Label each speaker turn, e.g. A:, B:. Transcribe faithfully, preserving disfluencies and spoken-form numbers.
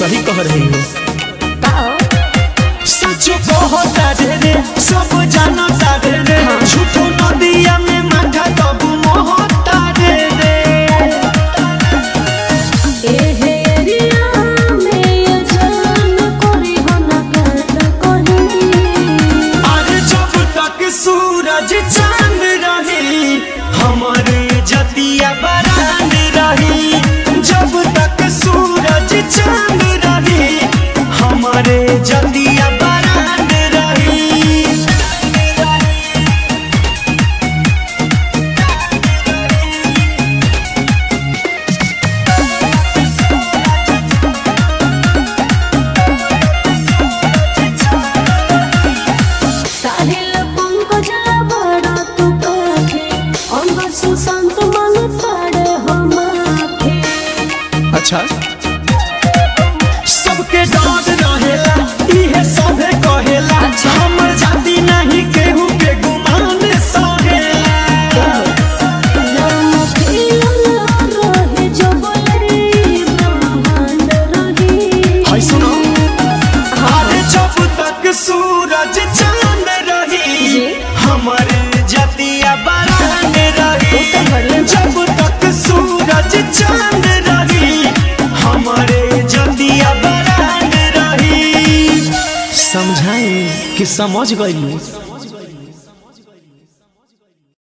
A: सही कह रही हो। सच कहता रे सब जानता रे, झूठो नदिया में माथा तब मोहता रे रे।
B: एहे एरिया में ये जान कोरी हो ना कर कहीं।
A: अरे जब तक सूरज चांद रही हमारे जतिया बरान रही, जब तक सूरज चांद रही हमारे जतिया बरान रही।
B: साहिल पंकज बड़ा तू काफी, अंग सुशांत मन ताड़े हो माफी।
A: अच्छा सबके डर रहेला इहे सभे कहेला, हमर जाति नहीं केहू के गुमान सहेला।
B: नाम खिलल रहे जो बोले ब्रह्मांड रही।
A: हाय सुनो, अरे जब तक सूरज चांद रही हमारे जतिया बरान रही, जब तक सूरज चांद रही हमारे जतिया बरान रही। समझाई कि समझ गई।